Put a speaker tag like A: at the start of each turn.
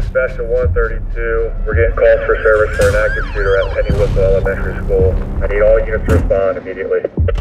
A: Dispatch to 132. We're getting calls for service for an active shooter at Pennywood Elementary School. I need all units to respond immediately.